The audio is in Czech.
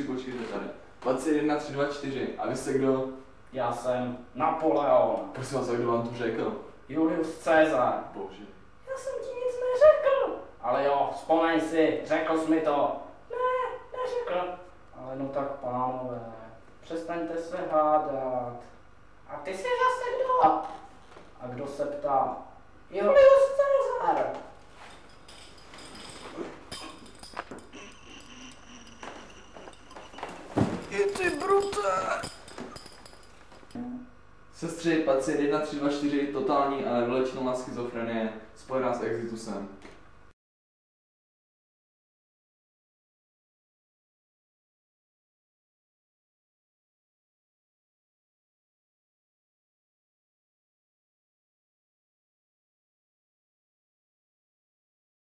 3, počkejte tady. 21, 3, 2, 4. A vy jste kdo? Já jsem Napoleon. Prosím vás, a kdo vám to řekl? Julius Caesar. Bože. Já jsem ti nic neřekl. Ale jo, vzpomeň si, řekl jsi mi to. Ne, neřekl. Ale no tak pánové, přestaňte se hádat. A ty jsi zase kdo? A kdo se ptá? Julius Caesar. Je ty brute! Sestři, pacient 1, 3, 2, 4, totální a vylečenou na schizofrenie, spojená s exitusem.